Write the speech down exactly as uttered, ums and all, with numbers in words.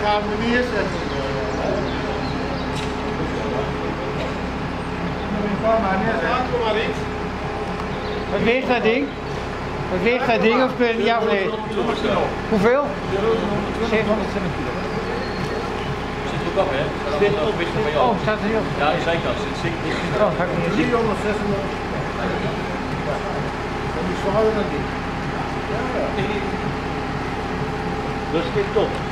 gaan we niet neerzetten. Kom maar iets. Wat weegt dat ding? Wat weegt dat ding of kun je het niet aflezen? Hoeveel? zevenhonderdtwintig kilo. Zit er ook op, hè? Zit er ook van jou. Oh, staat er niet op? Ja, de zijkant zit zeker. Oh, ga ik niet zien. driehonderd, zeshonderd. Dat is zwaarder dan dit. Dat is dit top.